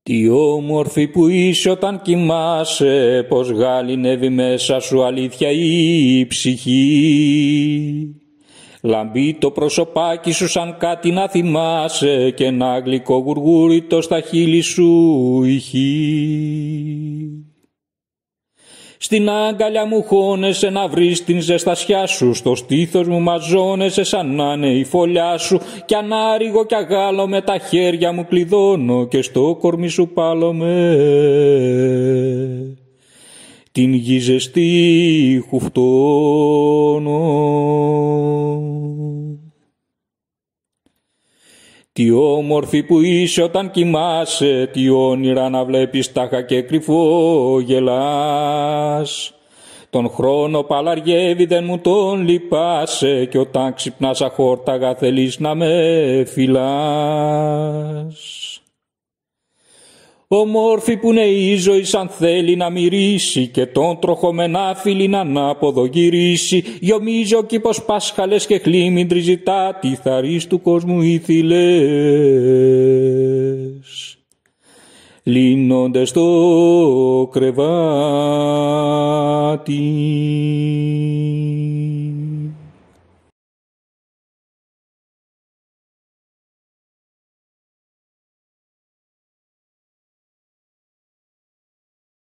Τι όμορφη που είσαι όταν κοιμάσαι, πως γαληνεύει μέσα σου αλήθεια η ψυχή. Λαμπεί το προσωπάκι σου σαν κάτι να θυμάσαι και ένα γλυκό γουργούριτο στα χείλη σου ηχεί. Στην αγκαλιά μου χώνεσαι να βρεις την ζεστασιά σου, στο στήθος μου μαζώνεσαι σαν να είναι η φωλιά σου, κι ανάριγο κι αγάλω με τα χέρια μου κλειδώνω και στο κορμί σου πάλομαι την γη ζεστή χουφτώνω. Τι όμορφη που είσαι όταν κοιμάσαι, τι όνειρα να βλέπεις τάχα και κρυφό γελάς. Τον χρόνο παλαριεύει δεν μου τον λυπάσαι, κι όταν ξυπνάς αχόρταγα θέλεις να με φυλάς. Ομόρφη που είναι η ζωή σαν θέλει να μυρίσει και τον τροχομενά φίλη να ανάποδο γυρίσει. Γιομίζει ο κήπος πάσχαλες και χλίμιντρι ζητά τη θαρής του κόσμου οι θηλές λύνονται στο κρεβάτι.